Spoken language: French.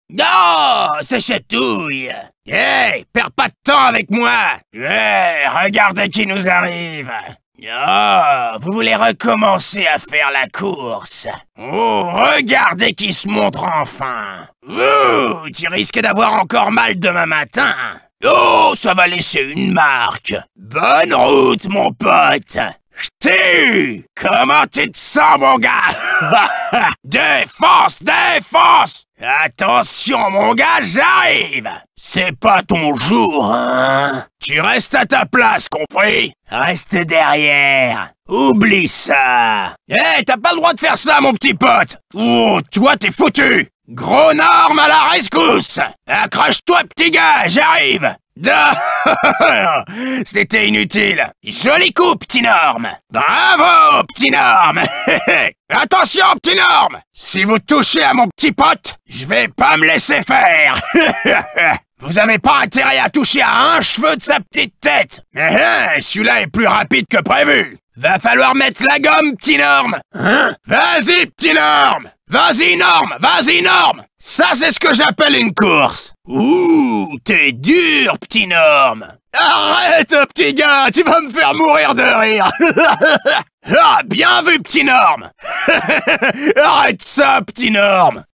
Non, c'est chatouille. Hey, perds pas de temps avec moi. Hey, regardez qui nous arrive. Oh, vous voulez recommencer à faire la course. Oh, regardez qui se montre enfin. Ouh, tu risques d'avoir encore mal demain matin. Oh, ça va laisser une marque. Bonne route, mon pote. Ch'ti! Comment tu te sens, mon gars? Défonce, défonce! Attention, mon gars, j'arrive! C'est pas ton jour, hein? Tu restes à ta place, compris? Reste derrière. Oublie ça. Hé, t'as pas le droit de faire ça, mon petit pote! Oh, toi, t'es foutu! Gros Norme à la rescousse! Accroche-toi, petit gars, j'arrive! C'était inutile. Joli coup, petit Norme. Bravo, petit Norme. Attention, petit Norme. Si vous touchez à mon petit pote, je vais pas me laisser faire. Vous avez pas intérêt à toucher à un cheveu de sa petite tête. Celui-là est plus rapide que prévu. Va falloir mettre la gomme, petit Norme. Hein? Vas-y, petit Norme. Vas-y, Norme. Vas-y, Norme. Ça, c'est ce que j'appelle une course. Ouh, t'es dur, petit Norme. Arrête, petit gars, tu vas me faire mourir de rire. Ah, bien vu, petit Norme. Arrête ça, petit Norme.